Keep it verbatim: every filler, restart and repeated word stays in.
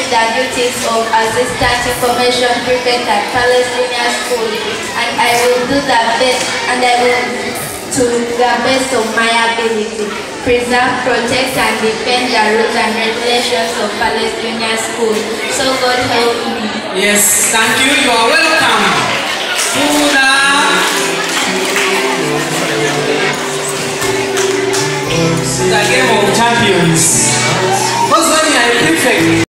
the duties of Assistant Information Prefect at Palestinian School, and I will do the best, and I will, to the best of my ability, preserve, protect, and defend the rules and regulations of Palestinian School. So God help me. Yes, thank you. You are welcome to the the game of champions. What's when you are a prefect?